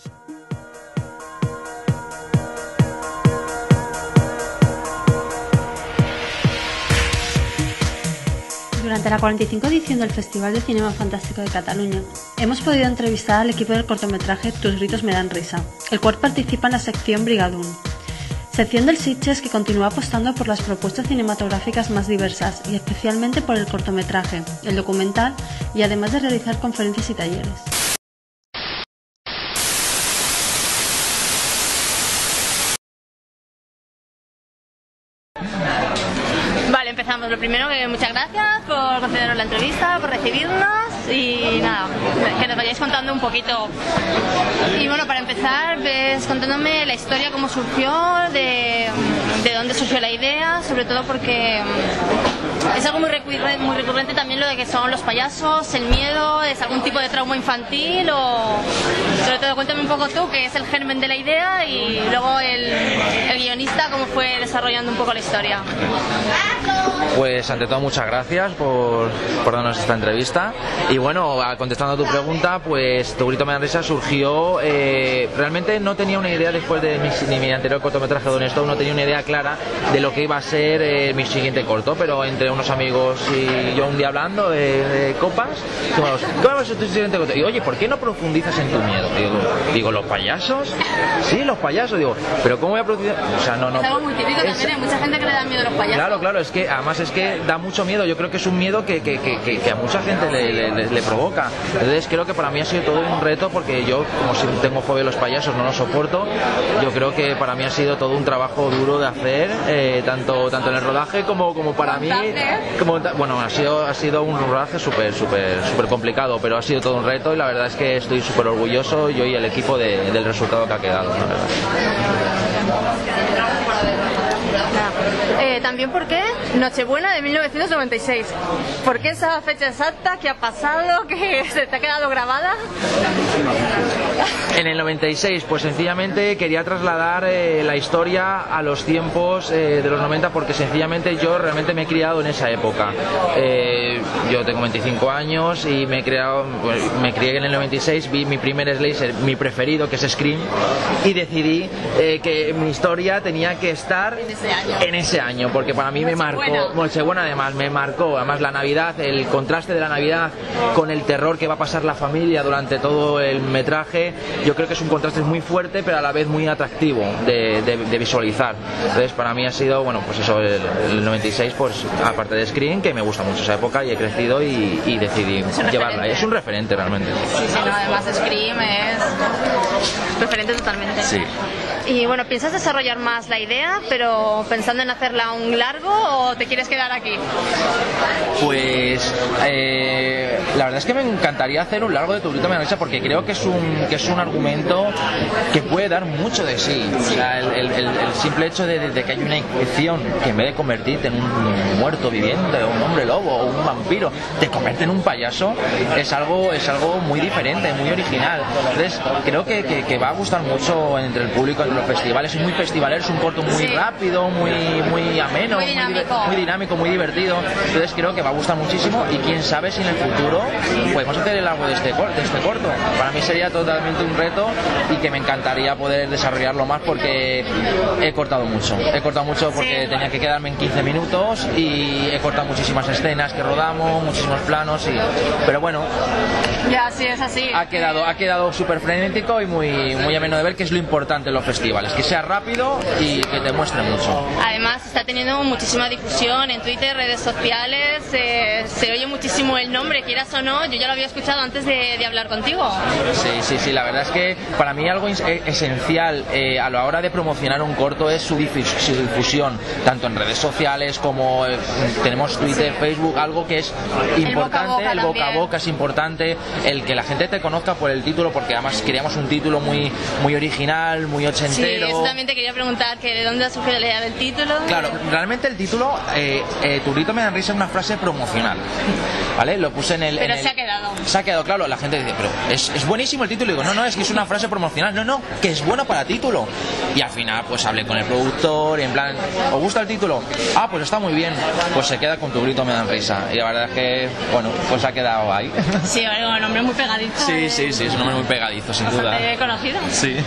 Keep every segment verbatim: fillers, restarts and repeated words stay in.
Durante la cuarenta y cinco edición del Festival de Cinema Fantástico de Cataluña, hemos podido entrevistar al equipo del cortometraje Tus gritos me dan risa, el cual participa en la sección Brigadún, sección del Sitges que continúa apostando por las propuestas cinematográficas más diversas y especialmente por el cortometraje, el documental y además de realizar conferencias y talleres. Vale, empezamos. Lo primero, que muchas gracias por concedernos la entrevista, por recibirnos y nada, que nos vayáis contando un poquito. Y bueno, para empezar, ves contándome la historia, cómo surgió, de, de dónde surgió la idea, sobre todo porque es algo muy recurrente, muy recurrente también lo de que son los payasos, el miedo, es algún tipo de trauma infantil o... Sobre todo cuéntame un poco tú, que es el germen de la idea, y luego el, el guionista, cómo fue desarrollando un poco la historia. Pues ante todo muchas gracias por, por darnos esta entrevista y bueno, contestando a tu pregunta, pues Tu grito me da risa surgió, eh, realmente no tenía una idea después de mi, ni mi anterior cortometraje Don Stone, no tenía una idea clara de lo que iba a ser eh, mi siguiente corto, pero entre unos amigos y yo un día hablando de, de copas, dijimos, ¿qué va a ser tu siguiente corto? Y oye, ¿por qué no profundizas en tu miedo? Digo, digo, ¿los payasos? Sí, los payasos, digo, pero ¿cómo voy a profundizar? O sea, no, no. Es algo muy típico es, también, hay mucha gente que le da miedo a los payasos. Claro, claro, es que además es que da mucho miedo, yo creo que es un miedo que, que, que, que a mucha gente le, le, le provoca. Entonces creo que para mí ha sido todo un reto, porque yo, como si tengo fobia a los payasos, no los soporto. Yo creo que para mí ha sido todo un trabajo duro de hacer, eh, tanto tanto en el rodaje como, como para mí. Como, bueno, ha sido, ha sido un rodaje súper súper súper complicado, pero ha sido todo un reto y la verdad es que estoy súper orgulloso, yo y el equipo, de, del resultado que ha quedado, la verdad. Eh, también, ¿por qué Nochebuena de mil novecientos noventa y seis? ¿Por qué esa fecha exacta? ¿Qué ha pasado? ¿Que se te ha quedado grabada? En el noventa y seis, pues sencillamente quería trasladar eh, la historia a los tiempos eh, de los noventa, porque sencillamente yo realmente me he criado en esa época. Eh, yo tengo veinticinco años y me he creado, pues, me crié en el noventa y seis, vi mi primer slasher, mi preferido, que es Scream, y decidí eh, que mi historia tenía que estar en ese año, en ese año porque para mí me marcó, Nochebuena además, me marcó, además la Navidad, el contraste de la Navidad con el terror que va a pasar la familia durante todo el metraje, yo creo que es un contraste muy fuerte, pero a la vez muy atractivo de, de, de visualizar. Entonces para mí ha sido, bueno, pues eso, el, el noventa y seis, pues aparte de Scream, que me gusta mucho esa época y he crecido y, y decidí es llevarla. Es un referente realmente. Sí, sí, no, además Scream es referente totalmente. Sí. Y bueno, ¿piensas desarrollar más la idea, pero pensando en hacerla un largo, o te quieres quedar aquí? Pues eh, la verdad es que me encantaría hacer un largo de Tu grito me da risa, porque creo que es un que es un argumento que puede dar mucho de sí. O sea, el, el, el simple hecho de, de que hay una infección que en vez de convertirte en un muerto viviente, un hombre lobo o un vampiro, te convierte en un payaso, es algo es algo muy diferente, muy original. Entonces creo que, que, que va a gustar mucho entre el público, entre los festivales. Es muy festivalero, es un corto muy sí. rápido, muy muy ameno, muy dinámico. Muy, muy dinámico, muy divertido. Entonces creo que va a gustar muchísimo, y quién sabe si en el futuro podemos hacer el algo de este, de este corto. Para mí sería totalmente un reto y que me encantaría poder desarrollarlo más, porque he cortado mucho. He cortado mucho porque sí. tenía que quedarme en quince minutos y he cortado muchísimas escenas que rodamos, muchísimos planos, y pero bueno. Ya, sí, es así. Ha quedado, ha quedado súper frenético y muy, muy ameno de ver, que es lo importante en los festivales, que sea rápido y que te muestre mucho. Además está teniendo muchísima difusión en Twitter, redes sociales, eh, se oye muchísimo el nombre, quieras o no, yo ya lo había escuchado antes de, de hablar contigo. Sí, sí, sí, la verdad es que para mí algo esencial eh, a la hora de promocionar un corto es su, difus su difusión, tanto en redes sociales como eh, tenemos Twitter, sí. Facebook, algo que es importante, el boca a boca, el boca a boca es importante, el que la gente te conozca por el título, porque además queríamos un título muy, muy original, muy ochentero, entero. Sí, eso también te quería preguntar, que de dónde ha surgido la idea del título. Claro, realmente el título, eh, eh, Tu grito me da risa, es una frase promocional, ¿vale? Lo puse en el... Pero en se el... ha quedado. Se ha quedado, claro, la gente dice, pero es, es buenísimo el título. Y digo, no, no, es que es una frase promocional. No, no, que es bueno para título. Y al final, pues hablé con el productor y en plan, ¿os gusta el título? Ah, pues está muy bien. Pues se queda con Tu grito me dan risa. Y la verdad es que, bueno, pues ha quedado ahí. Sí, un nombre muy pegadizo. Sí, eh. sí, sí, es un nombre muy pegadizo, sin duda. Bastante conocido. Sí.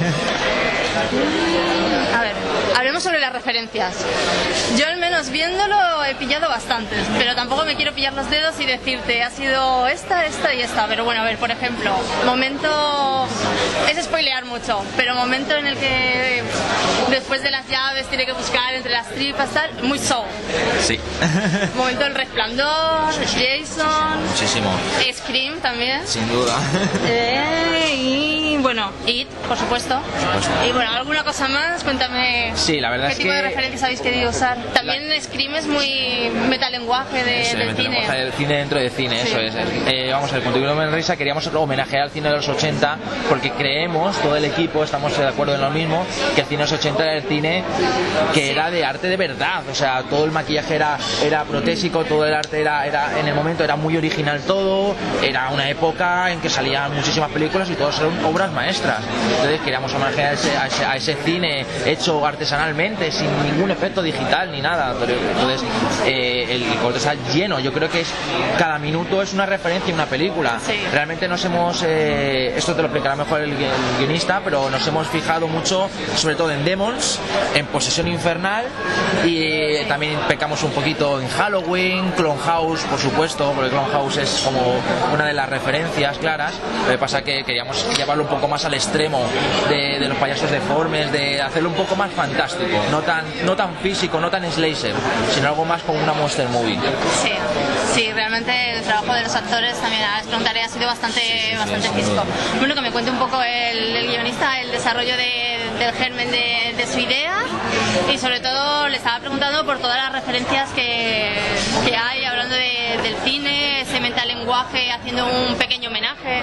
A ver, hablemos sobre las referencias. Yo al menos viéndolo he pillado bastantes, pero tampoco me quiero pillar los dedos y decirte, ha sido esta, esta y esta. Pero bueno, a ver, por ejemplo, momento... Es spoilear mucho, pero momento en el que después de las llaves tiene que buscar entre las tripas, tal, muy Saw. Sí. Momento del Resplandor, Jason... Muchísimo. Scream también. Sin duda. Eh, y bueno, It, por supuesto. supuesto. Y bueno, ¿alguna cosa más? Cuéntame. Sí, la verdad ¿Qué es tipo que... de referencias habéis querido usar? También La... Scream es muy metalenguaje de, Sí, del cine. del cine dentro de cine, Sí. eso es. Eh, vamos a ver, con Tu grito me da risa queríamos homenajear al cine de los ochenta, porque creemos, todo el equipo, estamos de acuerdo en lo mismo, que el cine de los ochenta era el cine que Sí. era de arte de verdad. O sea, todo el maquillaje era, era protésico, todo el arte era, era, en el momento era muy original todo, era una época en que salían muchísimas películas y todas eran obras maestras. Entonces queríamos homenajear a ese, a ese, a ese cine hecho artesanalmente, sin ningún efecto digital ni nada. Entonces eh, el corto está lleno. Yo creo que es cada minuto es una referencia a una película. Sí. Realmente nos hemos, eh, esto te lo explicará mejor el, el guionista, pero nos hemos fijado mucho, sobre todo en Demons, en Posesión Infernal, y eh, también pecamos un poquito en Halloween, Clone House, por supuesto, porque Clone House es como una de las referencias claras. Lo que pasa que queríamos llevarlo un poco más al extremo de, de los payasos deformes, de hacerlo un poco más fantástico, no tan, no tan físico, no tan slasher, sino algo más como una monster movie. Sí, sí, realmente el trabajo de los actores también a preguntaré ha sido bastante, Sí, sí, sí, bastante sí, fisco. sí. Bueno, que me cuente un poco el, el guionista, el desarrollo de, del germen de, de su idea, y sobre todo le estaba preguntando por todas las referencias que, que hay hablando de, del cine, ese metalenguaje, haciendo un pequeño homenaje.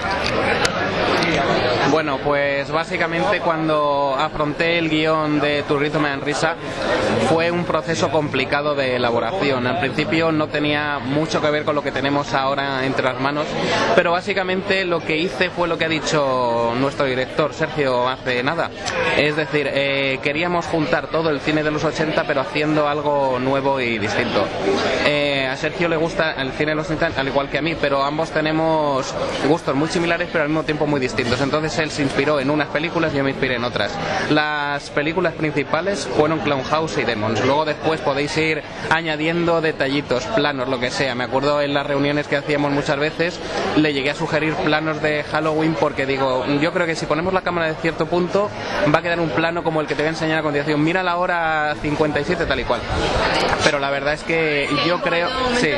Bueno, pues básicamente cuando afronté el guión de Tu grito me dan risa fue un proceso complicado de elaboración. Al principio no tenía mucho que ver con lo que tenemos ahora entre las manos, pero básicamente lo que hice fue lo que ha dicho nuestro director Sergio hace nada. Es decir, eh, queríamos juntar todo el cine de los ochenta pero haciendo algo nuevo y distinto. Eh, a Sergio le gusta el cine de los ochenta al igual que a mí, pero ambos tenemos gustos muy similares pero al mismo tiempo muy distintos. Entonces él se inspiró en unas películas y yo me inspiré en otras. Las películas principales fueron Clown House y Demons. Luego después podéis ir añadiendo detallitos, planos, lo que sea. Me acuerdo en las reuniones que hacíamos muchas veces le llegué a sugerir planos de Halloween porque digo, yo creo que si ponemos la cámara de cierto punto va a quedar un plano como el que te voy a enseñar a continuación. Mira la hora cincuenta y siete tal y cual. Pero la verdad es que yo creo... Sí.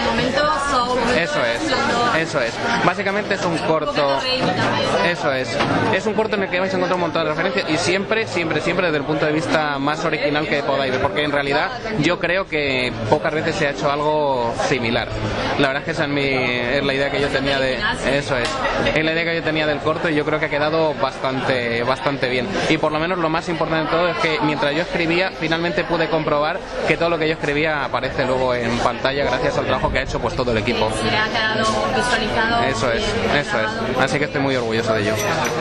Eso es, eso es. Básicamente es un corto... Eso es. Es un corto en el que vais a encontrar un montón de referencias y siempre, siempre, siempre desde el punto de vista más original que podáis ver, porque en realidad yo creo que pocas veces se ha hecho algo similar. La verdad es que esa es, mi, es la idea que yo tenía de... Eso es. Es la idea que yo tenía del corto y yo creo que ha quedado bastante, bastante bien. Y por lo menos lo más importante de todo es que mientras yo escribía, finalmente pude comprobar que todo lo que yo escribía aparece luego en pantalla gracias al trabajo que ha hecho pues todo el equipo. Ha quedado visualizado. Eso es, eso es. Así que estoy muy orgulloso de ello.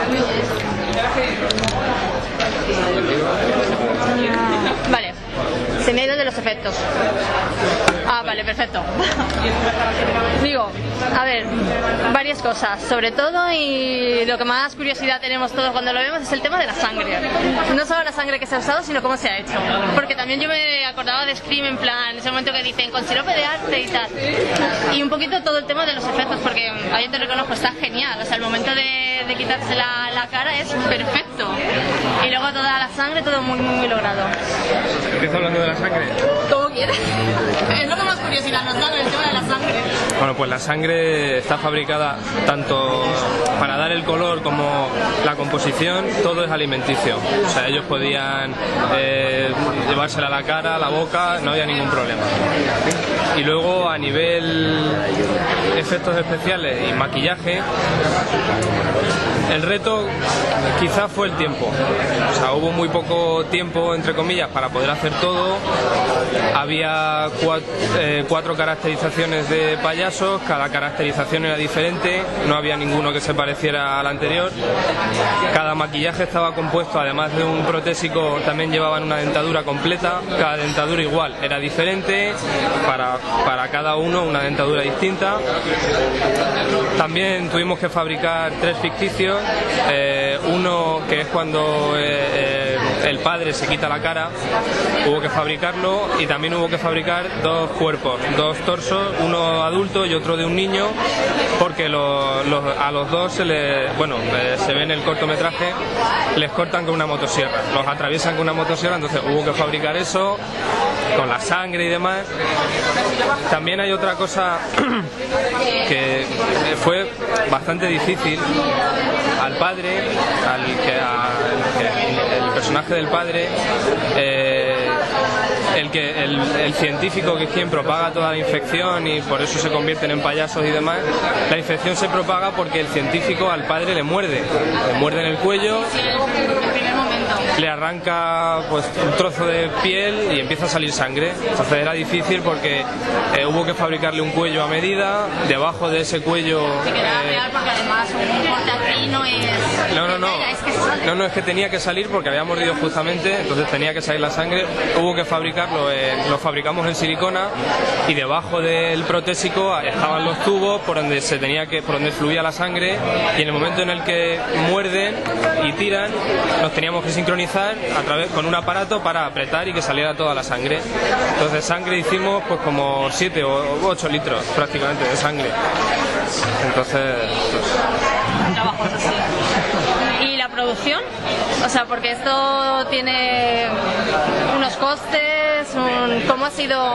Vale, se me ha ido de los efectos. Ah, vale, perfecto. Digo, a ver, varias cosas. Sobre todo, y lo que más curiosidad tenemos todos cuando lo vemos, es el tema de la sangre. No solo la sangre que se ha usado, sino cómo se ha hecho. Porque también yo me acordaba de Scream, en plan, ese momento que dicen, con sirope de arte y tal. Y un poquito todo el tema de los efectos, porque ahí te reconozco, está genial. O sea, el momento de, de quitarse la, la cara es perfecto. Y luego toda la sangre, todo muy, muy, muy logrado. ¿Empieza hablando de la sangre? Como quieras. Es lo que más curiosidad nos da, el tema de la sangre. Bueno, pues la sangre está fabricada tanto para dar el color como la composición, todo es alimenticio. O sea, ellos podían eh, llevársela a la cara, a la boca, no había ningún problema. Y luego a nivel efectos especiales y maquillaje, el reto quizás fue el tiempo. O sea, hubo muy poco tiempo, entre comillas, para poder hacer todo. Había cuatro, eh, cuatro caracterizaciones de payasos, cada caracterización era diferente, no había ninguno que se pareciera al anterior. Cada maquillaje estaba compuesto, además de un protésico, también llevaban una dentadura completa. Cada dentadura igual era diferente, para, para cada uno una dentadura distinta. También tuvimos que fabricar tres ficticios, eh, uno que es cuando eh, eh, el padre se quita la cara, hubo que fabricarlo, y también hubo que fabricar dos cuerpos, dos torsos, uno adulto y otro de un niño, porque lo, lo, a los dos se les, bueno, eh, se ve en el cortometraje, les cortan con una motosierra, los atraviesan con una motosierra, entonces hubo que fabricar eso, con la sangre y demás. También hay otra cosa que fue bastante difícil. Al padre, al que, al que el personaje del padre, eh, el que el, el científico que es quien propaga toda la infección y por eso se convierten en payasos y demás, la infección se propaga porque el científico al padre le muerde, le muerde en el cuello, le arranca pues un trozo de piel y empieza a salir sangre. Entonces era difícil porque eh, hubo que fabricarle un cuello a medida, debajo de ese cuello eh, no, no, no, no, no, es que tenía que salir porque había mordido justamente, entonces tenía que salir la sangre. Hubo que fabricarlo, en, lo fabricamos en silicona, y debajo del protésico estaban los tubos por donde se tenía que, por donde fluía la sangre, y en el momento en el que muerden y tiran, nos teníamos que sincronizar a través con un aparato para apretar y que saliera toda la sangre. Entonces sangre hicimos pues como siete o ocho litros prácticamente de sangre. Entonces pues... trabajos así. ¿Y la producción? O sea, porque esto tiene unos costes, un... ¿cómo ha sido?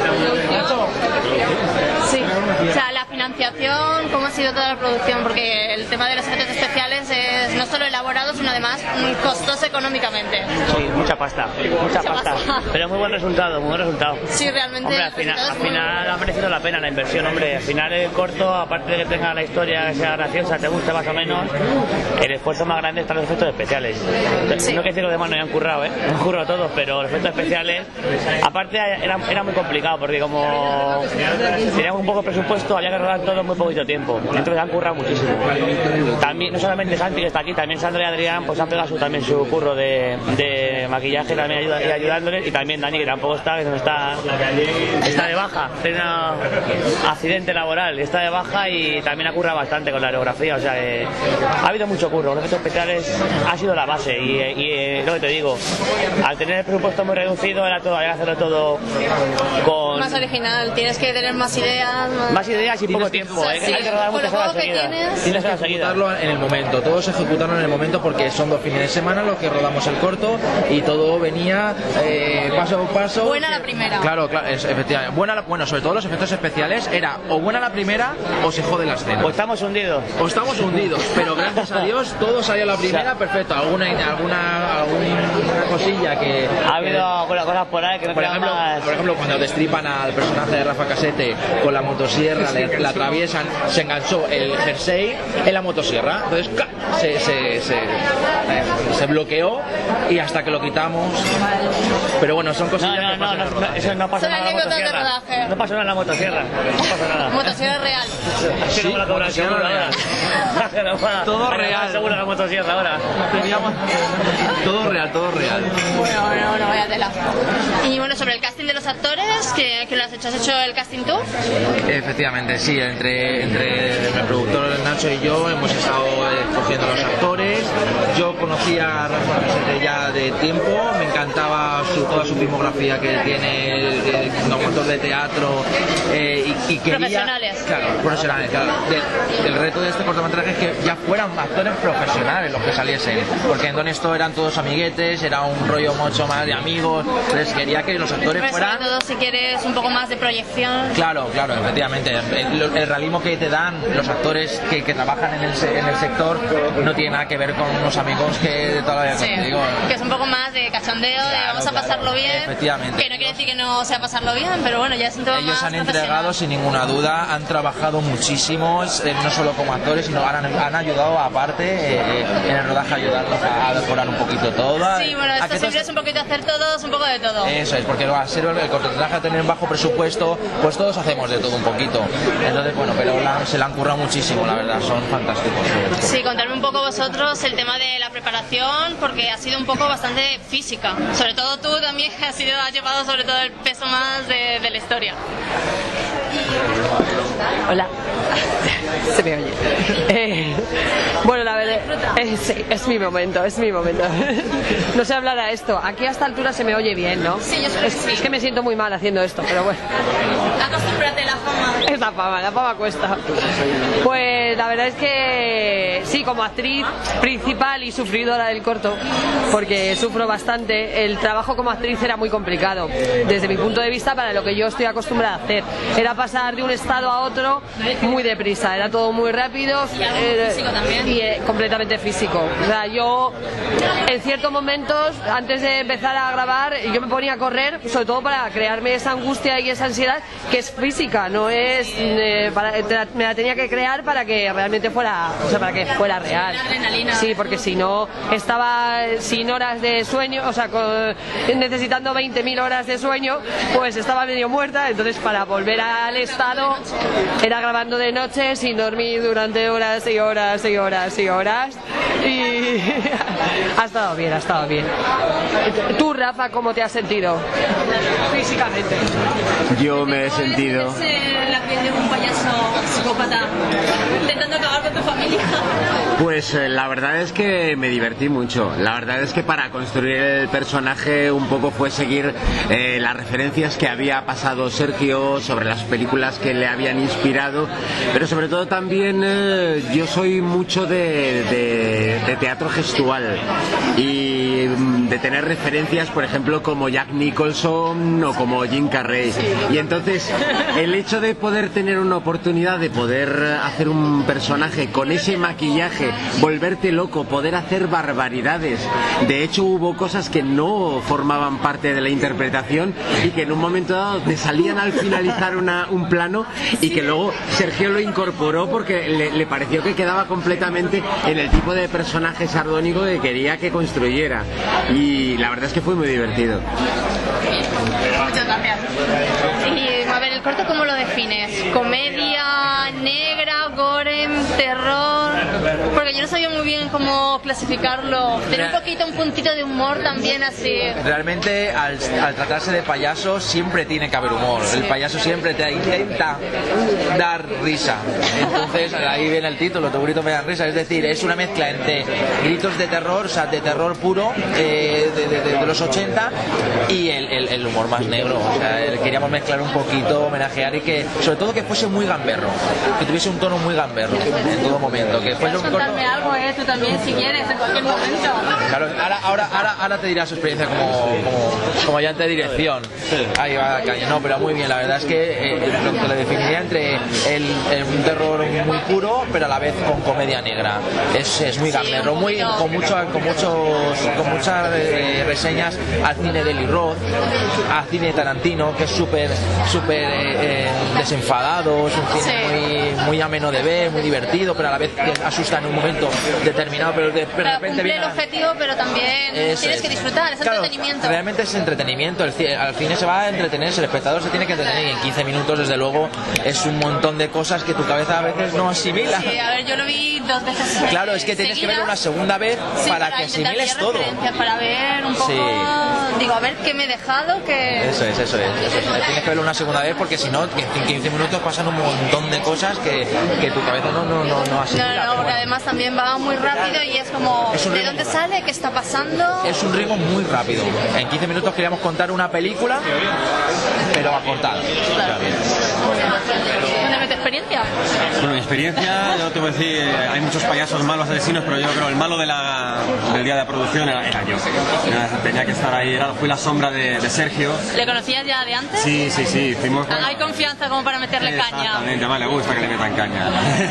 Sí. O sea, la financiación, ¿cómo ha sido toda la producción? Porque el tema de los efectos especiales es no solo elaborado, sino además costoso económicamente. Sí, mucha pasta, mucha, mucha pasta. pasta. Pero muy buen resultado, muy buen resultado. Sí, realmente. Hombre, al final, al final ha merecido la pena la inversión, hombre. Al final el corto, aparte de que tenga la historia, que sea graciosa, te guste más o menos, el esfuerzo más grande está en los efectos especiales. Sí. No quiero decir que los demás no hayan currado, ¿eh? Han currado todos, pero los efectos especiales, aparte era, era muy complicado, porque como teníamos un poco de presupuesto, había que rodar todo en muy poquito tiempo. Entonces han currado muchísimo. También, no solamente Santi, que está aquí, también Sandra y Adrián, pues han pegado su, también su curro de, de maquillaje, también ayuda, y ayudándoles, y también Dani, que tampoco está, que no está, está de baja, tiene un accidente laboral, está de baja, y también ha currado bastante con la aerografía. O sea, eh, ha habido mucho curro, los efectos especiales ha sido la base, y, y eh, lo que te digo, al tener el presupuesto muy reducido, era todo, había que hacerlo todo con... más original, tienes que tener más ideas, más, más ideas y poco tiempo, o sea, ¿eh? Sí, hay que rodar muchas horas seguidas. Tienes que ejecutarlo en el momento, todos se ejecutaron en el momento porque son dos fines de semana los que rodamos el corto y todo venía eh, paso a paso. Buena la primera. Claro, claro, es, efectivamente. Buena la, bueno, sobre todo los efectos especiales era o buena la primera o se jode la escena. O estamos hundidos. O estamos hundidos, pero gracias a Dios todo salió a la primera, perfecto. Alguna alguna alguna cosilla que... Ha habido algunas cosas por ahí que no por ejemplo, más... por ejemplo, cuando destripan al personaje de Rafa Casete con la motosierra, le, la atraviesan, se enganchó el jersey en la motosierra, entonces se, se, se, se bloqueó y hasta que lo quitamos. Pero bueno, son cosas no, no, que no, pasan no, no, eso no pasó nada en la motosierra. No pasó nada en la motosierra. No pasó nada. Motosierra real. Sí, no me la cobran, sí, no real. Todo real. Seguro la motosierra ahora. Todo real, todo real. Bueno, bueno, bueno, vaya tela. Y bueno, sobre el casting de los actores, ¿qué, qué lo has hecho? ¿Has hecho el casting tú? Efectivamente, sí, entre, entre el productor Nacho y yo hemos estado escogiendo los actores. Yo conocía a Rafa Casete ya de tiempo, me encantaba su, toda su filmografía que tiene eh, como actor de teatro eh, y, y quería... Profesionales. Claro, profesionales, claro. De, el reto de este cortometraje es que ya fueran actores profesionales los que saliesen, porque en Don Esto eran todos amiguetes, era un rollo mucho más de amigos, entonces quería que los actores pero fueran... sobre todo si quieres un poco más de proyección. Claro, claro, efectivamente. El, el realismo que te dan los actores que, que trabajan en el, en el sector no tiene nada que ver con unos amigos amigos que de toda la vida, Sí, como te digo. que es un poco más de cachondeo, de Claro, vamos a claro, pasarlo bien. efectivamente. Que no quiere decir que no sea pasarlo bien, pero bueno, ya es un tema Ellos más han profesional. entregado sin ninguna duda, han trabajado muchísimo, eh, no solo como actores, sino han, han ayudado aparte eh, en el rodaje, a ayudarnos a, a decorar un poquito todo. Sí, bueno, a esto que siempre todo- es un poquito hacer todos, un poco de todo. Eso es, porque al ser el cortometraje a tener bajo presupuesto, pues todos hacemos de todo un poquito. Entonces, bueno, pero la- se la han currado muchísimo, la verdad, son fantásticos. Sí, contarme un poco vosotros el tema de la preparación, porque ha sido un poco bastante física. Sobre todo tú también has, sido, has llevado sobre todo el peso más de, de la historia. Hola. Se me oye. Eh, bueno, la verdad, eh, sí, es mi momento, es mi momento. No sé hablar a esto. Aquí a esta altura se me oye bien, ¿no? Sí, yo creo que es, sí. es que me siento muy mal haciendo esto, pero bueno. Acostúmbrate a la fama. Es la fama, la fama cuesta. Pues la verdad es que sí, como actriz principal y sufridora del corto, porque sufro bastante, el trabajo como actriz era muy complicado, desde mi punto de vista, para lo que yo estoy acostumbrada a hacer. Era pasar de un estado a otro muy deprisa, era todo muy rápido. Y algo eh, físico también. Y eh, completamente físico. O sea, yo en ciertos momentos, antes de empezar a grabar, yo me ponía a correr, sobre todo para crearme esa angustia y esa ansiedad que es física, no es eh, para, te la- me la tenía que crear para que realmente fuera, o sea, para que fuera real. La adrenalina. Sí, porque si no estaba sin horas de sueño, o sea, con- necesitando veinte mil horas de sueño, pues estaba medio muerta. Entonces, para volver al estado, era grabando de noche sin dormir durante horas y horas y horas y horas. Y ha estado bien, ha estado bien. Tú, Rafa, ¿cómo te has sentido físicamente? Yo me he sentido... la piel de un payaso psicópata intentando acabar con tu familia. Pues eh, la verdad es que me divertí mucho. La verdad es que para construir el personaje un poco fue seguir eh, las referencias que había pasado Sergio sobre las películas que le habían inspirado, pero sobre todo también eh, yo soy mucho de, de, de teatro gestual y mm, de tener referencias, por ejemplo, como Jack Nicholson o como Jim Carrey. Y entonces el hecho de poder tener una oportunidad de poder hacer un personaje con ese maquillaje, volverte loco, poder hacer barbaridades. De hecho, hubo cosas que no formaban parte de la interpretación y que en un momento dado te salían al finalizar una, un plano y que luego Sergio lo incorporó porque le, le pareció que quedaba completamente en el tipo de personaje sardónico que quería que construyera. Y la verdad es que fue muy divertido. Muchas gracias. Y a ver, ¿el corto cómo lo defines? ¿Comedia, negra, gore, terror? Porque yo no sabía muy bien cómo clasificarlo. Tiene un poquito, un puntito de humor también así. Realmente, al, al tratarse de payaso, siempre tiene que haber humor. El payaso siempre te intenta dar risa. Entonces, ahí viene el título, Tu grito me da risa. Es decir, es una mezcla entre gritos de terror, o sea, de terror puro, eh, de, de- de- de los ochenta, y el, el- el humor más negro. O sea, el- queríamos mezclar un poquito, homenajear y que, sobre todo, que fuese muy gamberro. Que tuviese un tono muy gamberro en todo momento. Que fuese un corto... Contarme algo, eh, tú también, si quieres, en cualquier momento. Claro, ahora, ahora, ahora, ahora te dirá su experiencia como, como, como ayudante de dirección. Ahí va la calle. No, pero muy bien, la verdad es que eh, lo que le definiría entre el, el- un terror muy puro, pero a la vez con comedia negra. Es, es muy gamberro, muy, con, mucho, con, muchos, con muchas eh, reseñas al cine de Eli Roth, al cine de Tarantino, que es súper súper eh, eh, desenfadado, es un cine muy, muy ameno de ver, muy divertido, pero a la vez que asusta en un momento determinado, pero de, de Para repente cumplir viene el a- objetivo, pero también Eso tienes es. que disfrutar, es Claro, entretenimiento. realmente es entretenimiento. El ci- al cine se va a entretenerse, el espectador se tiene que entretener y en quince minutos, desde luego, es un montón de cosas que tu cabeza a veces no asimila. Sí, a ver, yo lo vi dos veces. Claro, es que tienes que verlo una segunda vez Sí, para, para que intentar asimiles pillar todo. referencias, para ver un poco, Sí. digo, a ver qué me he dejado, que... Eso es, eso es, eso es. Tienes que verlo una segunda vez porque si no, que en quince minutos pasan un montón de cosas que, que tu cabeza no, no, no, no asimila. No, no, pero porque bueno. además también va muy rápido y es como, Es un ¿de ritmo dónde muy sale? ¿Qué está pasando? Es un ritmo muy rápido. En quince minutos queríamos contar una película, pero acortada. O sea, bien. ¿Dónde metes experiencia? Bueno, mi experiencia, yo te voy a decir, hay muchos payasos malos, asesinos, pero yo creo el malo de la, del día de producción era, era yo. Era, tenía que estar ahí, era, fui la sombra de, de Sergio. ¿Le conocías ya de antes? Sí, sí, sí. Fuimos, ¿Hay confianza como para meterle caña? Exactamente, además le gusta que le metan caña.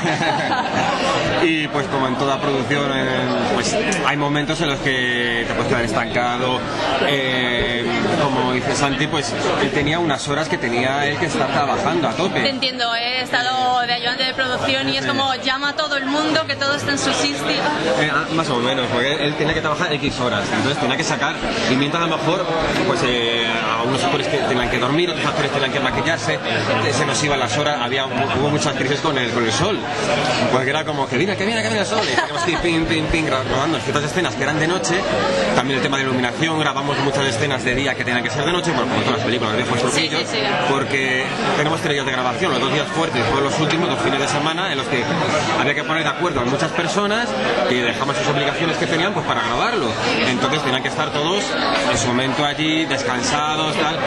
Y pues como en toda producción, eh, pues hay momentos en los que te puedes quedar estancado. Eh, como dice Santi, pues él tenía unas horas que tenía él que estar trabajando a tope. Te entiendo, he estado de ayudante de producción y es como llama a todo el mundo, que todo está en su sitio. Eh, más o menos, porque él tenía que trabajar X horas, entonces tenía que sacar, y mientras a lo mejor, pues eh, a unos actores que tenían que dormir, otros actores tenían que maquillarse, se nos iban las horas, había, hubo muchas crisis con el, con el sol, porque era como que viene, que viene, que viene el sol, y teníamos que ir ping, ping, ping, rodando ciertas escenas que eran de noche, también el tema de iluminación, grabamos muchas escenas de día que tenían que ser de noche, bueno, como todas las películas, de viejos truquillos, sí, sí, sí. Porque tenemos tres días de grabación, los dos días fuertes fueron los últimos dos fines de semana en los que había que poner de acuerdo a muchas personas y dejamos sus obligaciones que tenían pues para grabarlo, entonces tenían que estar todos en su momento allí, descansados, tal,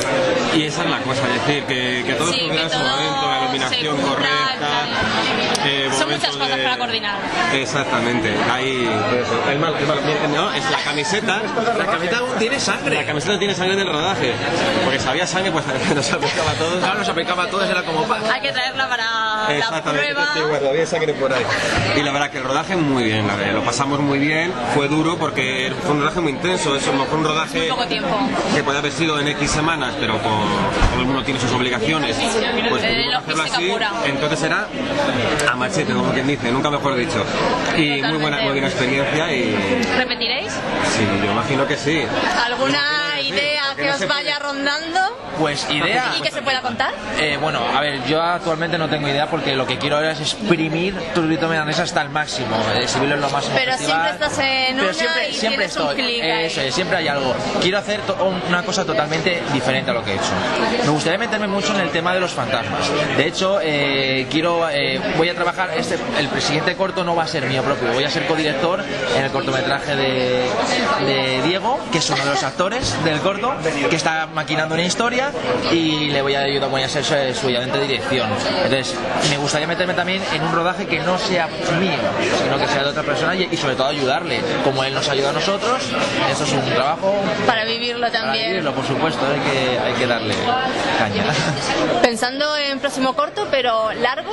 y esa es la cosa, es decir, que, que todos sí, tuvieran su momento, la iluminación correcta, eh, son muchas cosas de... para coordinar. Exactamente, ahí el mal, el mal, no, es la camiseta, la camiseta tiene sangre, la camiseta tiene sangre del rodaje, porque si había sangre pues nos aplicaba a todos, claro, nos aplicaba a todos, era como pa. Hay que traerla para la prueba. Sí, bueno, había sangre por ahí. Y la verdad que el rodaje muy bien, la verdad, lo pasamos muy bien, fue duro porque fue un rodaje muy intenso, eso fue un rodaje poco tiempo. Que puede haber sido en X semanas, pero por, todo el mundo tiene sus obligaciones, pues eh, hacerlo así, pura. Entonces era a machete, como quien dice, nunca mejor dicho. Y Totalmente. muy buena, muy buena experiencia y... ¿Repetiréis? Sí, yo imagino que sí. ¿Alguna idea que, que os vaya rondando? Pues idea... ¿Y que se pueda contar? Eh, bueno, a ver, yo actualmente no tengo idea porque lo que quiero ahora es exprimir Tu Grito Milanesa hasta el máximo, exhibirlo en lo máximo Pero festival. siempre estás en Pero una siempre, y siempre tienes estoy, un clic eso es, siempre hay algo. Quiero hacer una cosa totalmente diferente a lo que he hecho. Me gustaría meterme mucho en el tema de los fantasmas. De hecho, eh, quiero, eh, voy a trabajar, este, el siguiente corto no va a ser mío propio, voy a ser codirector en el cortometraje de, de Diego, que es uno de los actores del corto, que está maquinando una historia y le voy a ayudar, voy a ser su ayudante de dirección. Entonces, me gustaría meterme también en un rodaje que no sea mío, sino que sea de otra persona y, y sobre todo ayudarle, como él nos ayuda a nosotros. Eso es un trabajo para vivirlo también. Para vivirlo, por supuesto, hay que, hay que darle caña. Pensando en próximo corto, pero largo,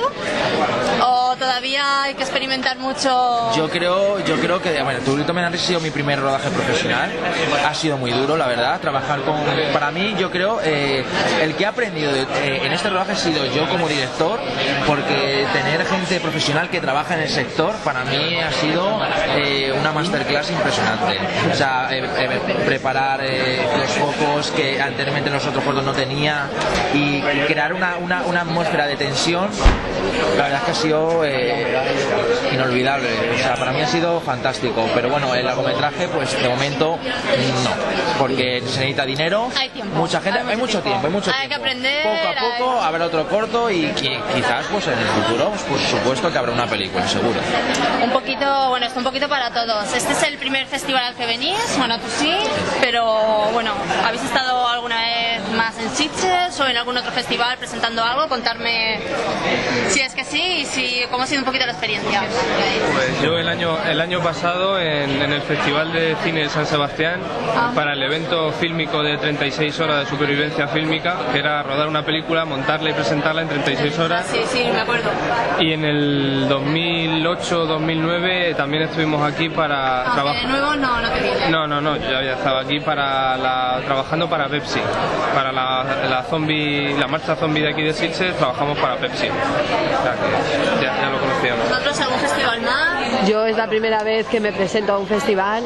o todavía hay que experimentar mucho. Yo creo, yo creo que, bueno, Tu Grito Milanesa ha sido mi primer rodaje profesional, ha sido muy duro, la verdad, trabajar con, para mí, yo creo, eh, el que he aprendido de, eh, en este rodaje he sido yo como director, porque tener gente profesional que trabaja en el sector, para mí ha sido eh, una masterclass impresionante. O sea, eh, eh, preparar eh, los focos que anteriormente los otros cortos no tenía y crear una, una, una atmósfera de tensión, la verdad es que ha sido eh, inolvidable. O sea, para mí ha sido fantástico, pero bueno, el largometraje, pues de momento no, porque se necesita dinero, hay tiempo, mucha gente, hay, hay mucho tiempo, hay mucho hay tiempo. que aprender, poco a poco habrá otro corto y quizás pues en el futuro, pues, por supuesto que habrá una película, seguro. Un poquito, bueno, esto un poquito para todos. Este es el primer festival al que venís, bueno, tú sí, pero bueno, ¿habéis estado alguna vez más en Sitges o en algún otro festival presentando algo? Contarme si es que sí y si, cómo ha sido un poquito la experiencia. Pues yo el año, el año pasado en, en el Festival de Cine de San Sebastián, ah. para el evento fílmico de treinta y seis horas de supervivencia fílmica, que era rodar una película, montarla y presentarla en treinta y seis horas. Sí, sí, me acuerdo. Y en el dos mil ocho dos mil nueve también estuvimos aquí para ah, trabajar. ¿De nuevo no, no te vine? No, no, no, yo había estado aquí para la, trabajando para Pepsi, para la, la zombie, la marcha zombie de aquí de Sitges, trabajamos para Pepsi. O sea que ya, ya lo conocíamos. ¿Vosotros algún festival más? Yo es la primera vez que me presento a un festival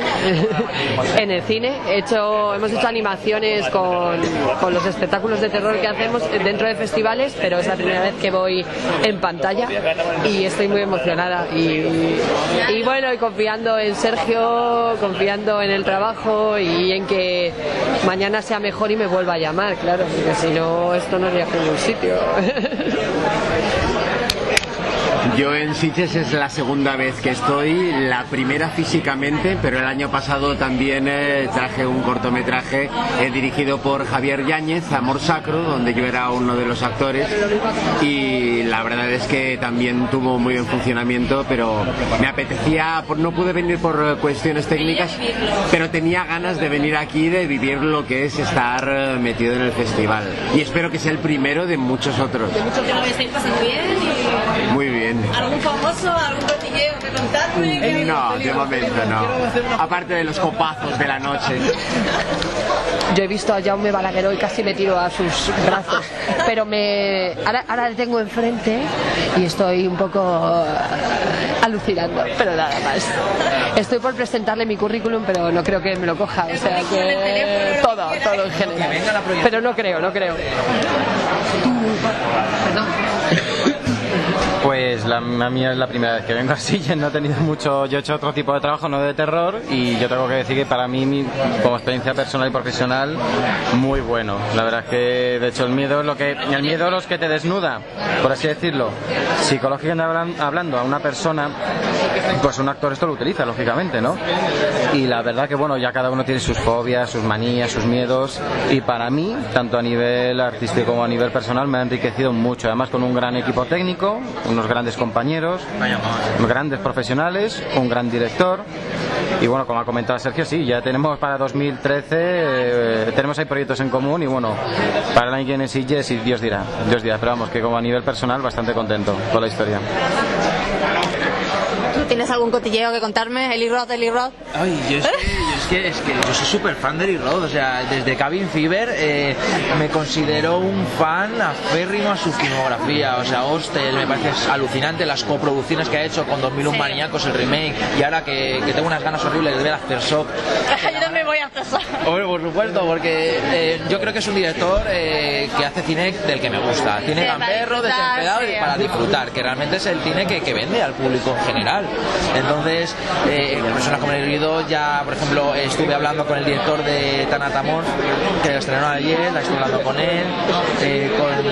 en el cine. He hecho, hemos hecho animaciones con, con los espectáculos de terror que hacemos dentro de festivales, pero es la primera vez que voy en pantalla y estoy muy emocionada. Y, y bueno, y confiando en Sergio, confiando en el trabajo y en que mañana sea mejor y me vuelva a llamar, claro, porque si no, esto no iría a ningún sitio. Yo en Sitges es la segunda vez que estoy, la primera físicamente, pero el año pasado también eh, traje un cortometraje eh, dirigido por Javier Yáñez, Amor Sacro, donde yo era uno de los actores, y la verdad es que también tuvo muy buen funcionamiento, pero me apetecía, no pude venir por cuestiones técnicas, pero tenía ganas de venir aquí, de vivir lo que es estar metido en el festival, y espero que sea el primero de muchos otros. De muchos que lo estáis pasando bien y... Muy bien. ¿Algún famoso, algún cotilleo que contarme? No, de momento no. Aparte de los copazos de la noche. Yo he visto a Jaume Balagueró y casi me tiro a sus brazos, pero me ahora, ahora le tengo enfrente y estoy un poco alucinando, pero nada más. Estoy por presentarle mi currículum, pero no creo que me lo coja, o sea que todo, todo en general. Pero no creo, no creo. Perdón. Pues la, la mía es la primera vez que vengo así, no he tenido mucho, yo he hecho otro tipo de trabajo, no de terror, y yo tengo que decir que para mí, mi, como experiencia personal y profesional, muy bueno. La verdad es que, de hecho, el miedo es lo que, el miedo es lo que te desnuda, por así decirlo. Psicológicamente hablando, a una persona, pues un actor esto lo utiliza, lógicamente, ¿no? Y la verdad que, bueno, ya cada uno tiene sus fobias, sus manías, sus miedos, y para mí, tanto a nivel artístico como a nivel personal, me ha enriquecido mucho, además con un gran equipo técnico, unos grandes compañeros, grandes profesionales, un gran director, y bueno, como ha comentado Sergio, sí, ya tenemos para dos mil trece, eh, tenemos ahí proyectos en común, y bueno, para el año que viene sí, sí, Dios dirá, Dios dirá, pero vamos, que como a nivel personal bastante contento con la historia. ¿Tienes algún cotilleo que contarme? Eli Roth, Eli Roth. Ay, yo es que, yo es que, es que yo soy súper fan de Eli Roth, o sea, desde Cabin Fever eh, me considero un fan aférrimo a su filmografía, o sea, Hostel, me parece alucinante, las coproducciones que ha hecho con dos mil uno sí. Maníacos, el remake, y ahora que, que tengo unas ganas horribles de ver Aftershock. Yo también voy a Aftershock. Hombre, por supuesto, porque eh, yo creo que es un director eh, que hace cine del que me gusta, cine gamberro, desenfadado sí, y para disfrutar, que realmente es el cine que, que vende al público en general. Entonces, eh, personas como el herido, ya por ejemplo estuve hablando con el director de Thanatamorph, que estrenó ayer, la estuve hablando con él, eh,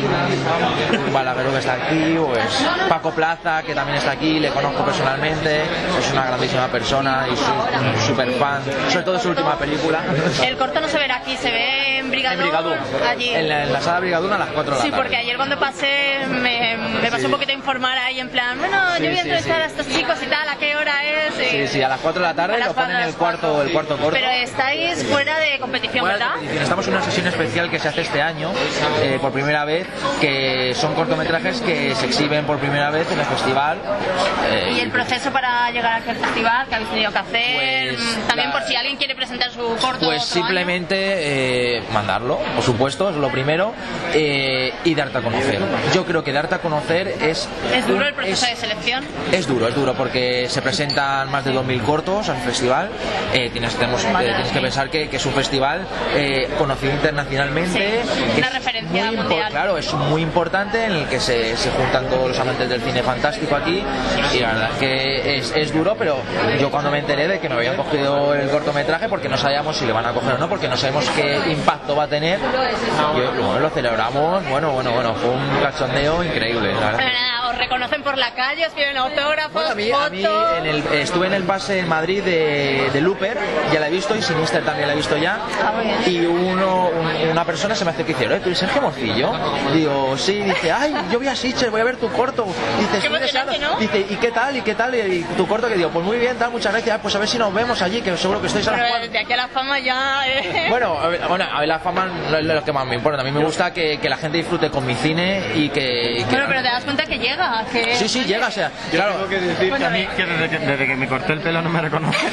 con Balagueró que está aquí, pues Paco Plaza, que también está aquí, le conozco personalmente, es una grandísima persona y soy un super fan, sobre todo de su última película. El corto no se verá aquí, se ve en Brigadún, en Brigadún, allí. En la, en la sala Brigadún a las cuatro de la sí, tarde. Porque ayer cuando pasé me, me pasé sí. un poquito a informar ahí en plan, bueno, sí, yo voy a entrevistar sí, sí. a estos chicos y tal, ¿a qué hora es? Y... Sí, sí, a las cuatro de la tarde lo ponen en el cuarto, el cuarto corto. Pero estáis fuera de competición, fuera ¿verdad? De competición. Estamos en una sesión especial que se hace este año, eh, por primera vez, que son cortometrajes que se exhiben por primera vez en el festival. Eh, ¿Y el proceso para llegar aquí al festival? ¿Qué habéis tenido que hacer? Pues, También la... por si alguien quiere presentar su corto. Pues simplemente eh, mandarlo, por supuesto, es lo primero, eh, y darte a conocer. Yo creo que darte a conocer es... ¿Es duro el proceso es, de selección? Es duro, es duro, porque se presentan más de dos mil cortos al festival. Eh, tienes, tenemos, eh, tienes que pensar que, que es un festival eh, conocido internacionalmente. Sí, una referencia mundial. Claro, es muy importante, en el que se, se juntan todos los amantes del cine fantástico aquí, y la verdad es que es, es duro, pero yo cuando me enteré de que me habían cogido el cortometraje, porque no sabíamos si le van a coger o no, porque no sabemos qué impacto va a tener, yo, bueno, lo celebramos, bueno, bueno, bueno, fue un cachondeo increíble, la verdad. Pero nada, os reconocen por la calle, os piden autógrafos, bueno, a mí, fotos... A mí en el, estuve en el pase en Madrid de, de Looper, ya la he visto, y Sinister también la he visto ya, ah, y uno, un, una persona se me hace que dice, ¿tú eres Sergio Morcillo? Digo, sí, dice, ay, yo voy a Sitges, voy a ver tu corto, dice, ¿Qué ¿no? dice, ¿y qué tal? ¿Y qué tal? Y tu corto, que digo, pues muy bien, tal, muchas gracias, pues a ver si nos vemos allí, que seguro que estáis a las cuatro. De aquí a la fama ya... Eh. Bueno, a ver, bueno, a ver, la fama no es lo que más me importa, a mí me gusta que, que la gente disfrute con mi cine y que... Y que bueno, pero te das cuenta que llega, que... Sí, sí, llega, o sea, yo claro. Tengo que decir que a mí, que desde, que desde que me corté el pelo no me reconocen.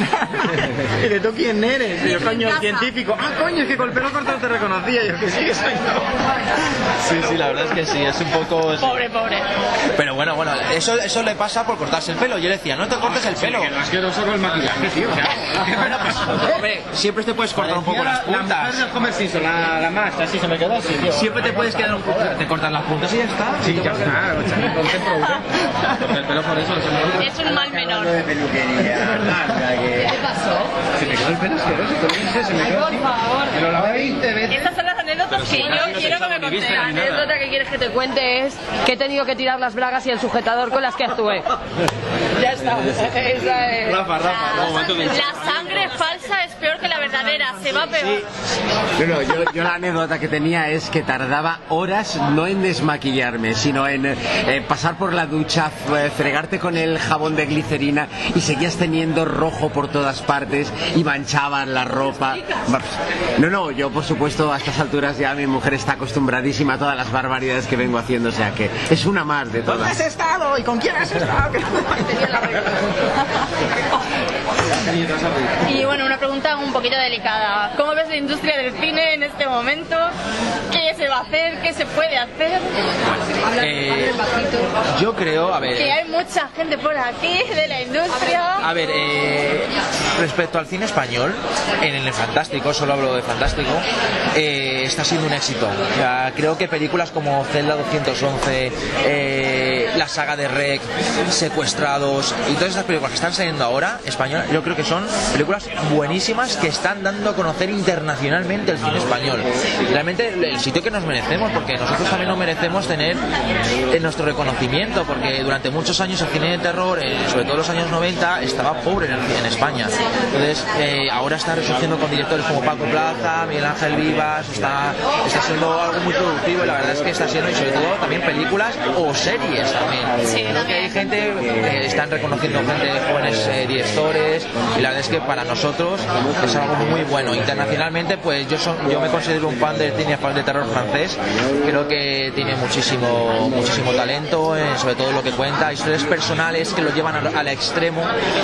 Y de tú quién eres, y yo, coño, el científico. Ah, coño, es que con el pelo cortado te reconocía, yo que sí, que soy yo. Sí, sí, la verdad es que sí, es un poco... Pobre, pobre. Pero bueno, bueno, eso, eso le pasa por cortarse el pelo. Yo le decía, no te cortes el pelo. Sí, que no es que no solo el maquillaje, tío. O sea, bueno, pues, hombre, siempre te puedes cortar un poco las puntas. La mujer de Homer Simpson, la, la más, así se me quedó así, tío. Siempre te puedes quedar un poco, te cortas las puntas y ya está. Sí, ya está, porque el pelo por eso es un mal menor. ¿Qué te pasó? Se me quedó el pelo asqueroso, se me quedó. Por favor. Me lo lavé veinte veces. Estas son las anécdotas anécdota, sí, yo quiero que me contéis. La anécdota que quieres que te cuente es que he tenido que tirar las bragas y el sujetador con las que actué. Ya está. Esa es. Rafa, Rafa, la sangre falsa es peor que la verdadera, se va peor. No, no, yo, yo la anécdota que tenía es que tardaba horas no en desmaquillarme, sino en eh, pasar por la ducha, fregarte con el jabón de glicerina y seguías teniendo rojo por todas partes y manchaban la ropa. No, no, yo por supuesto a estas alturas ya mi mujer está acostumbradísima a todas las barbaridades que vengo haciendo, o sea que es una más de todas. ¿Dónde has estado? ¿Y con quién has estado? Y bueno, una pregunta un poquito delicada. ¿Cómo ves la industria del cine en este momento? ¿Qué se va a hacer? ¿Qué se puede hacer? Eh, yo creo, a ver... Que hay mucha gente por aquí de la industria. A ver, eh, respecto al cine español, en el Fantástico, solo hablo de Fantástico, eh, está siendo un éxito. O sea, creo que películas como Celda doscientos once, eh, la saga de Rec, Secuestrados y todas estas películas que están saliendo ahora, españolas, yo creo que son películas buenísimas que están dando a conocer internacionalmente el cine español. Realmente el sitio que nos merecemos, porque nosotros también nos merecemos tener en nuestro reconocimiento, porque durante muchos años el cine de terror, eh, sobre todo en los años noventa, estaba pobre en, el, en España. Entonces eh, ahora está resurgiendo con directores como Paco Plaza, Miguel Ángel Vivas, está, está siendo algo muy productivo y la verdad es que está siendo, y sobre todo también películas o series también. Sí, creo que hay gente que están reconociendo gente de jóvenes eh, directores y la verdad es que para nosotros es algo muy bueno. Internacionalmente pues yo, son, yo me considero un fan del cine de terror francés, creo que tiene muchísimo muchísimo talento, eh, sobre todo lo que cuenta, historias personales que lo llevan al, al extremo,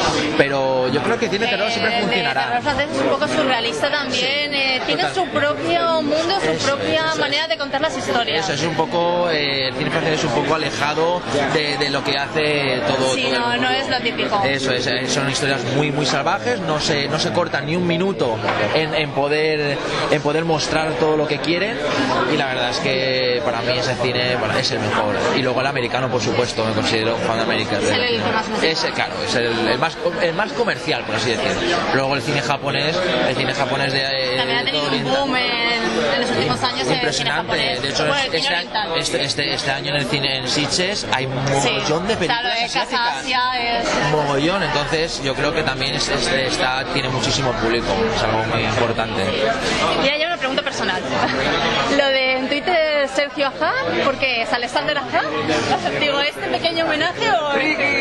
pero yo creo que tiene terror siempre funcionará. El terror francés es un poco surrealista también, eh, tiene Total. su propio mundo, su Eso, propia eso manera de contar las historias. Eso es un poco, eh, el cine francés es un poco alejado de, de lo que hace todo, Sí, todo el no, mundo. no es lo típico. Eso es, eh, son historias muy muy salvajes, no se, no se cortan ni un minuto en, en poder en poder mostrar todo lo que quieren y la verdad es que para mí ese cine bueno, es el mejor. Y luego el americano, por supuesto, me considero fan de América. Es el que más me gusta. Ese, claro, es el, el, más, el más comercial, por así decirlo. Luego el cine japonés, el cine japonés de... Eh, También ha tenido un boom en, en los últimos años en el cine japonés. De hecho, Bueno, el este, cine oriental. este, este, este año en el cine en Sitges hay un mogollón de películas Claro, de Casa asiáticas. Asia es... Mogollón, entonces yo creo que también es, es- está, tiene muchísimo público, es algo muy importante. Y hay una pregunta personal. Lo de en Twitter Sergio Ajá, ¿por qué es Alexander Ajá? Digo, ¿este pequeño homenaje o...?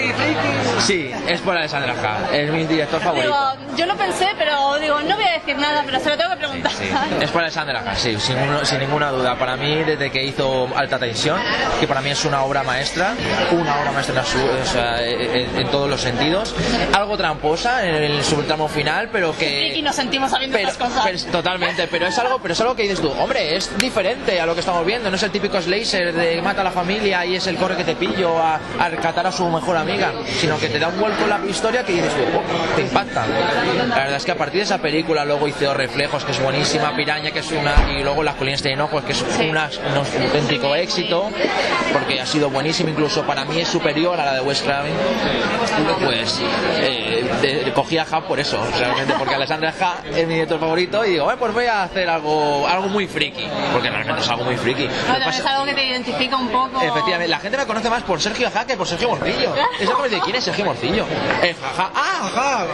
Sí, es por Alexandra Ajá, es mi director favorito. Digo, yo lo pensé, pero digo, no voy a decir nada, pero se lo tengo que preguntar. Sí, es por Alexandra Ajá, sí, sin, uno- sin ninguna duda. Para mí, desde que hizo Alta Tensión, que para mí es una obra maestra, una obra maestra en, su- o sea, en, en todos los sentidos, algo tramposa en el su tramo final, pero que... Y nos sentimos sabiendo Pero, estas cosas. pero- totalmente, pero es algo, pero es algo que dices tú, hombre, es diferente a lo que estamos viendo, no es el típico slasher de mata a la familia y es el corre que te pillo a, a rescatar a su mejor amiga, sino que te da un vuelco la historia que dices tú, oh, te impacta. La verdad es que a partir de esa película luego hizo Reflejos, que es buenísima, Piraña, que es una, y luego Las colinas de hinojos, que es una, un auténtico éxito, porque ha sido buenísimo, incluso para mí es superior a la de Wes Craven, pues eh, de- de- cogí a Ja por eso, realmente, porque Alexandra Ja es mi director favorito y digo, eh, pues voy a hacer algo, algo muy friki, porque realmente es algo muy friki. No, Lo que también pasa- es algo que te identifica un poco. Efectivamente, la gente me conoce más por Sergio Ajá que por Sergio Morcillo. Eso como dice, ¿quién es Sergio Morcillo? Eh, jaja, ah, ajá.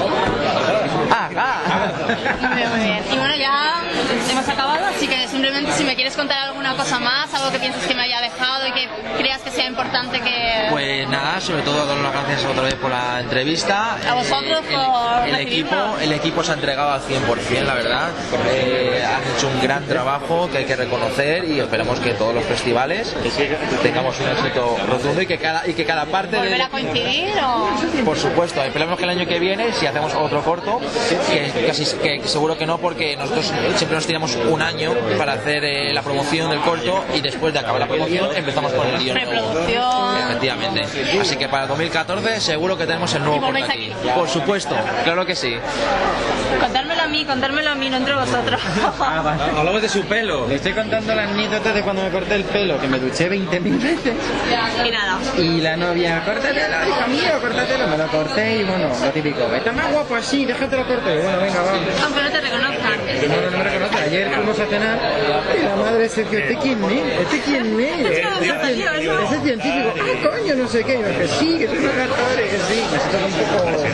Ajá. Muy bien, muy bien. Y bueno, ya hemos acabado, así que simplemente si me quieres contar alguna cosa más, algo que pienses que me haya dejado y que creas que sea importante que... Pues nada, sobre todo dar las gracias otra vez por la entrevista. A vosotros Eh, por el, el equipo, recibirnos. el equipo se ha entregado al cien por cien, la verdad. Eh, han hecho un gran trabajo que hay que reconocer y esperamos que todos los festivales tengamos un éxito rotundo y que cada, y que cada parte ¿Volver de, a coincidir o...? Por supuesto, esperemos que el año que viene, si hacemos otro corto, que casi que seguro que no, porque nosotros siempre nos tiramos un año para hacer eh, la promoción del corto y después de acabar la promoción empezamos con el guión nuevo. Reproducción. Efectivamente. Así que para el dos mil catorce seguro que tenemos el nuevo Y corto volvéis aquí. Por supuesto, claro que sí. Contármelo a mí, contármelo a mí, no entre vosotros. Hablamos de su pelo. Le estoy contando la anécdota de cuando me corté el pelo, que me duché veinte mil veces. Y nada. Y la novia, córtatelo, hijo mío, córtatelo. Me lo corté y bueno, lo típico. Está más guapo así, déjatelo corto. Y bueno, venga, vamos. Aunque no te reconozcan. No, no, no me reconoce. Ayer fuimos a hacer cenar y la madre de Sergio, ¿este quién es? ¿Este quién es? Ese científico, ah, coño, no sé qué, yo, que sí, que es una carta, que sí, me siento un poco...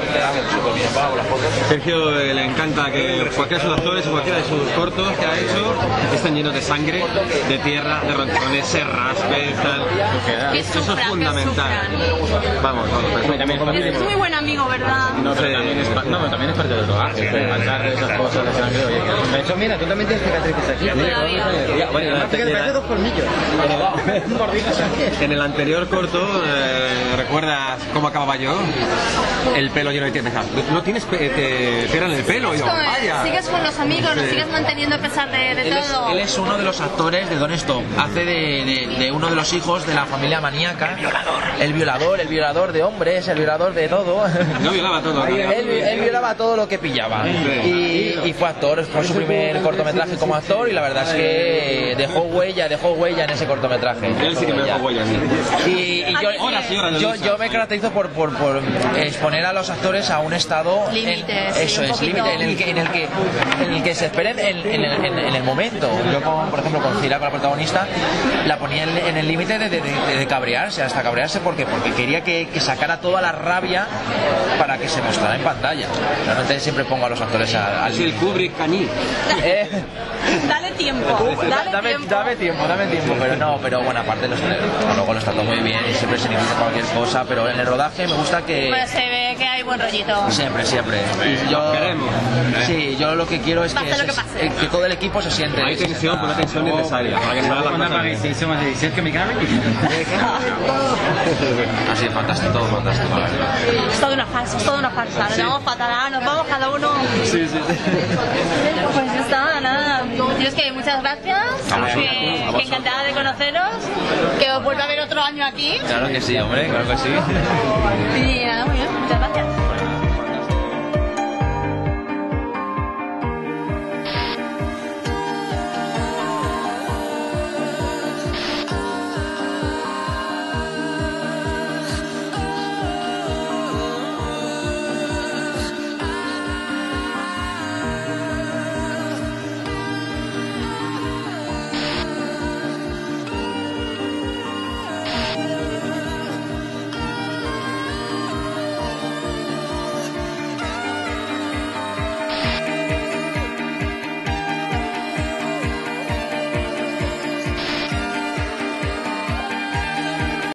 Sergio eh, le encanta que cualquiera de sus actores o cualquiera de sus cortos que ha hecho están llenos de sangre, de tierra, de roncones, serras, tal. Que Eso es sufran, que fundamental. Vamos, vamos, pues, Es muy buen amigo, ¿verdad? No, pero también es, pa- no, pero también es parte del rodaje, pues, mandar esas cosas de sangre, oye, que- de hecho, mira, tú también tienes cicatrices aquí. Ya, bueno, Además, fíjate, parece dos colmillos. Gorditos aquí. en el anterior corto, eh, ¿recuerdas cómo acababa yo? El pelo lleno de tierra. No tienes pe- te, tierra en el pelo, yo, Esto es, vaya. sigues con los amigos, los sigues manteniendo a pesar de, de Él es, todo. él es uno de los actores de Don Stop. Hace de, de- de uno de los hijos de la familia maníaca. El violador. El violador, el violador de hombres, el violador de todo. No violaba todo. ¿no? Él, él violaba todo lo que pillaba. Y, y fue actor, fue su primer cortometraje como actor y la verdad es que dejó huella, dejó huella en ese cortometraje. Él sí que me dejó huella, sí. Y, y yo, Horas y horas de yo, lucha. yo me caracterizo por, por, por exponer a los actores a un estado en- Límite, sí, eso un es, poquito. límite en el que en el que en el que se esperen en, en el, en- en el momento. Yo con, por ejemplo con Cira, con la protagonista, la ponía en, en el límite de, de, de- de cabrearse, hasta cabrearse porque porque quería que, que sacara toda la rabia para que se mostrara en pantalla. Realmente siempre pongo a los actores al, al Es el Kubrick caní. Eh, Dale tiempo, dale dame, tiempo. dame tiempo, dame tiempo, pero no, pero bueno, aparte los luego los trató muy bien y siempre se inicia cualquier cosa, pero en el rodaje me gusta que Pues se ve que hay buen rollito. siempre, siempre. Y yo, queremos. sí, yo lo que quiero es que, Pase lo que se- pase. eh, que todo el equipo se siente. Hay se tensión, sienta- pero una tensión necesaria. Para que se haga la cosa bien. Así, fantástico, todo fantástico. la verdad. Es toda una farsa, es toda una farsa. Nos vamos fatal, nos vamos cada uno. Sí, sí. Pues ya está, nada. Yo es que muchas gracias, A vosotros, que, a que vosotros. encantada de conoceros, que os vuelva a ver otro año aquí. Claro que sí, hombre, claro que sí. Y nada, muy bien, muchas gracias.